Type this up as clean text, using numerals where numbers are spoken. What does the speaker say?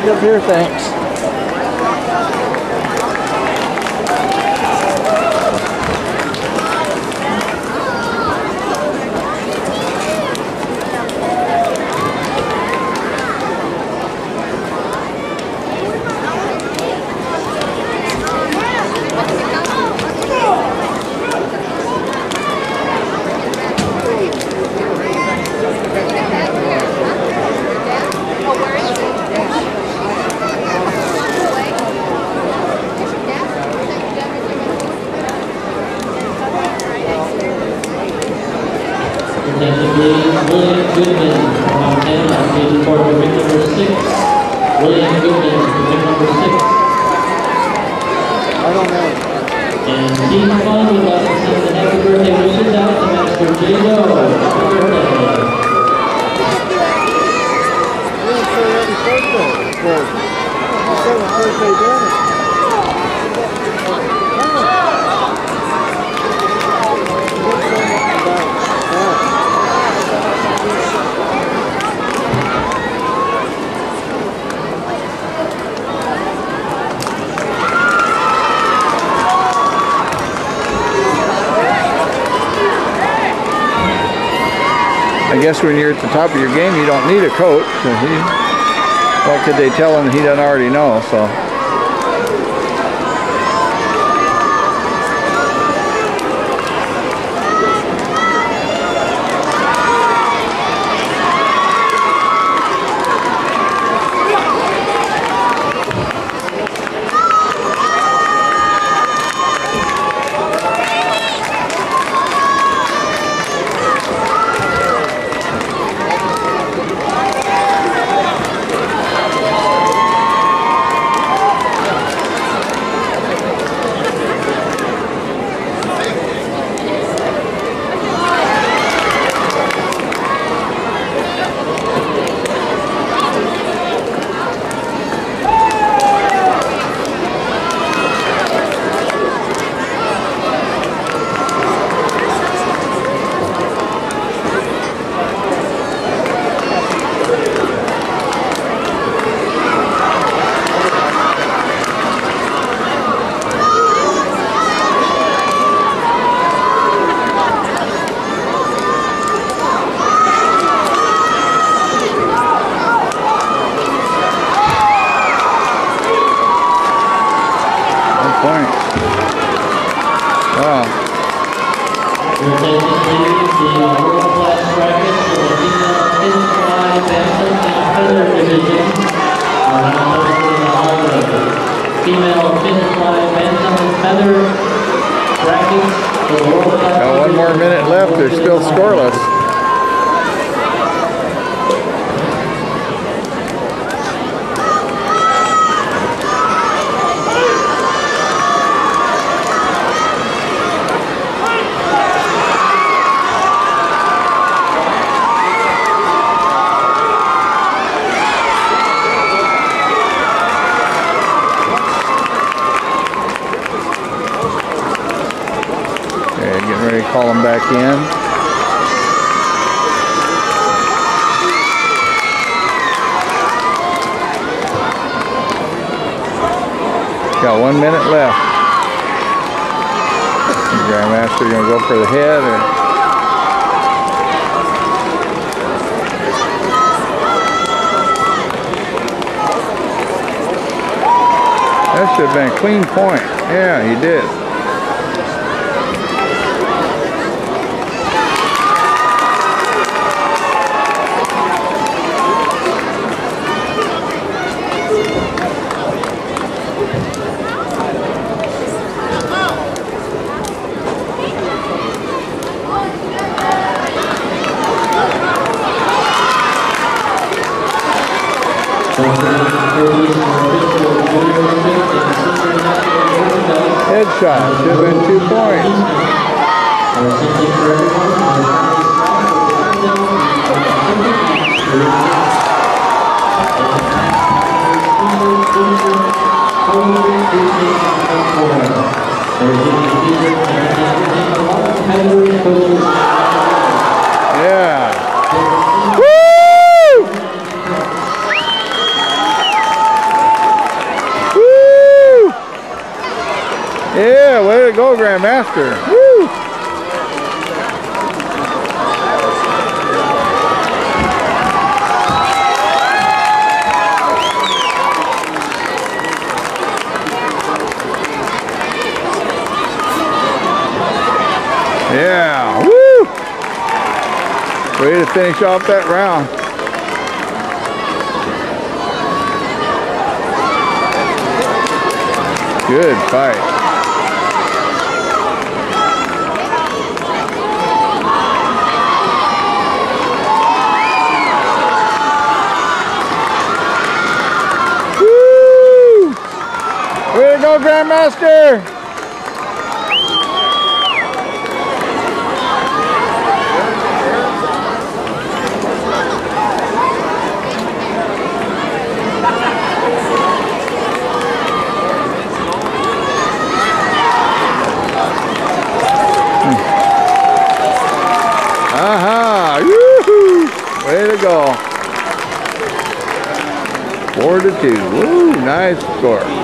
back up here, thanks. I guess when you're at the top of your game, you don't need a coach. What could they tell him that he doesn't already know? So. Got 1 more minute left. They're still scoreless. Call them back in. Got 1 minute left. The Grandmaster gonna go for the head. That should have been a clean point. Yeah, he did. Headshot, should have been 2 points. Yeah. Woo! go, Grandmaster. Woo! Yeah, woo! Way to finish off that round. Good fight. Woo! Way to go, Grandmaster! Aha! Woo-hoo! Way to go. 4-2. Woo! Nice score.